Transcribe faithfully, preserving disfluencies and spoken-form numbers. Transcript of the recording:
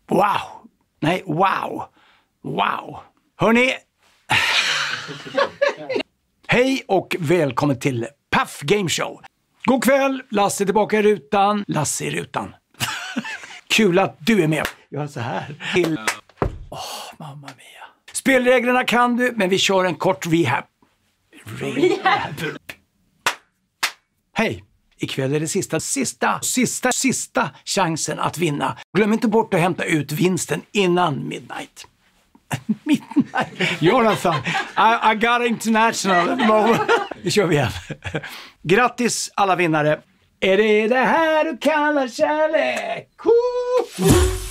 Wow. Nej, wow. Wow. Hörrni. Hej och välkommen till Puff Game Show. God kväll, Lasse tillbaka i rutan. Lasse i rutan. Kul att du är med. Jag är så här. Till... Åh, oh, mamma mia. Spelreglerna kan du, men vi kör en kort rehab. Rehab. Hej. Ikväll är det sista, sista, sista, sista chansen att vinna. Glöm inte bort att hämta ut vinsten innan midnight. Midnight? Jonathan, I, I got international moment. Nu kör vi igen. Grattis alla vinnare. Är det det här du kallar kärlek? Woo!